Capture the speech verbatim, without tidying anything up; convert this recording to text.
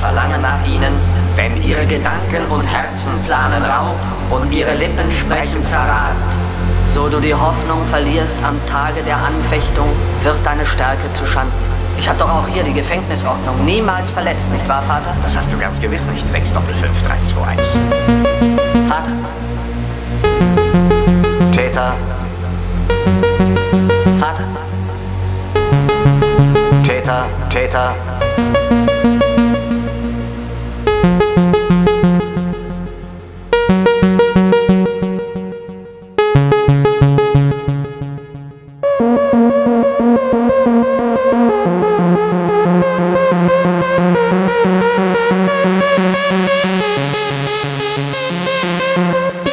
verlangen nach ihnen, denn ihre Gedanken und Herzen planen Raub und ihre Lippen sprechen Verrat. So du die Hoffnung verlierst am Tage der Anfechtung, wird deine Stärke zu Schanden. Ich habe doch auch hier die Gefängnisordnung niemals verletzt, nicht wahr, Vater? Das hast du ganz gewiss nicht. sechs Doppel fünf drei zwei eins. Vater. Täter. Vater. Täter. Täter. Thank you.